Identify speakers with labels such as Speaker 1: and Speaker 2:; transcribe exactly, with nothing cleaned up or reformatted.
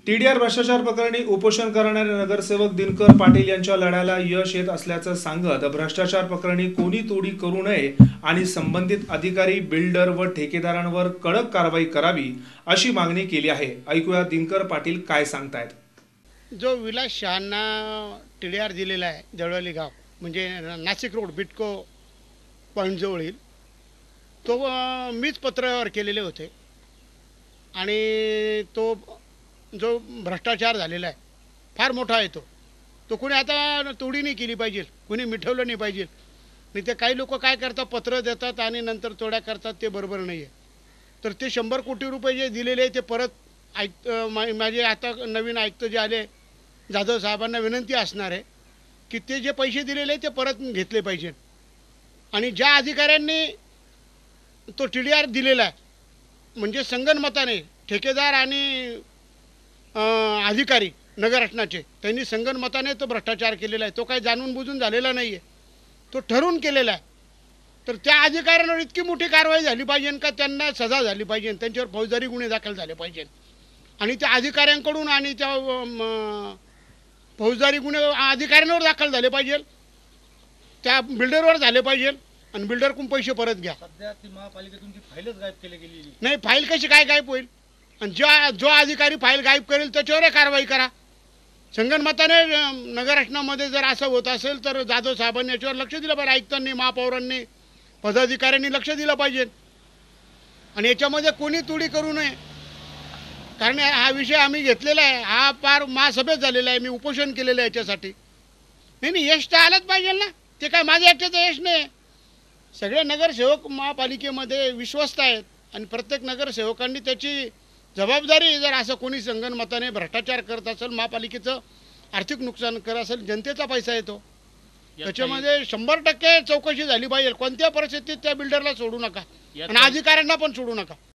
Speaker 1: TDR भ्रष्टाचार प्रकरणी उपोषण करणारे नगरसेवक दिनकर पाटील यांच्या लढ्याला यश येत असल्याचं सांगत भ्रष्टाचार प्रकरणी कोणी तोडी करू नये आणि संबंधित अधिकारी, बिल्डर व ठेकेदारांवर कडक कारवाई करावी अशी मागणी केली आहे। ऐकूया दिनकर पाटील काय सांगतायत।
Speaker 2: जो विलास शहांना टीडीआर दिलेला आहे देवळाली गाव म्हणजे नाशिक रोड बिटको पॉईंट जवळील तो मीच पत्रावर केलेले होते आणि तो जो भ्रष्टाचार झालेला आहे फार मोठा आहे तो तो कोणी आता तोडी नाही केली पाहिजे, कोणी मिठवलं नाही पाहिजे। नाही ते काही लोक काय करतात, पत्र देतात आणि नंतर तोड्या करतात, ते बरोबर नाही आहे। तर ते शंभर कोटी रुपये जे दिलेले ते परत आयुक्त माझे आता नवीन आयुक्त जे आले जाधव साहेबांना विनंती असणार आहे की ते जे पैसे दिलेले ते परत घेतले पाहिजे आणि ज्या अधिकाऱ्यांनी तो टी डी आर दिलेला आहे म्हणजे संगनमताने ठेकेदार आणि अधिकारी नगररचनाचे त्यांनी संगनमताने तो भ्रष्टाचार केलेला आहे। तो काही जाणून बुजून झालेला नाही आहे, तो ठरवून केलेला आहे। तर त्या अधिकाऱ्यांवर इतकी मोठी कारवाई झाली पाहिजे का त्यांना सजा झाली पाहिजे, त्यांच्यावर फौजदारी गुन्हे दाखल झाले पाहिजे आणि त्या अधिकाऱ्यांकडून आणि त्या फौजदारी गुन्हे अधिकाऱ्यांवर दाखल झाले पाहिजे, त्या बिल्डरवर झाले पाहिजे आणि बिल्डरकडून पैसे परत घ्या।
Speaker 3: सध्या ती महापालिकेतून ती फाईलच गायब केली गेलेली
Speaker 2: नाही, फाईल कशी काय गायब होईल? आणि ज्या जो अधिकारी फाईल गायब करेल त्याच्यावर कारवाई करा। संगनमताने नगररचनामध्ये जर असं होत असेल तर जाधव साहेबांनी याच्यावर लक्ष दिलं पाहिजे, आयुक्तांनी, महापौरांनी, पदाधिकाऱ्यांनी लक्ष दिलं पाहिजे आणि याच्यामध्ये कोणी तोडी करू नये। कारण हा विषय आम्ही घेतलेला आहे, हा पार महासभेत झालेला आहे, मी उपोषण केलेलं आहे याच्यासाठी। नाही नाही यश तर आलंच पाहिजे ना, ते काय माझ्या एकट्याचं यश नाही। सगळे नगरसेवक महापालिकेमध्ये विश्वस्त आहेत आणि प्रत्येक नगरसेवकांनी त्याची जबाबदारी, जर असं कोणी संगनमताने भ्रष्टाचार करत असेल, महापालिकेचं आर्थिक नुकसान करत असेल, जनतेचा पैसा येतो, त्याच्यामध्ये शंभर टक्के चौकशी झाली पाहिजे। कोणत्या परिस्थितीत त्या बिल्डरला सोडू नका आणि अधिकाऱ्यांना पण सोडू नका।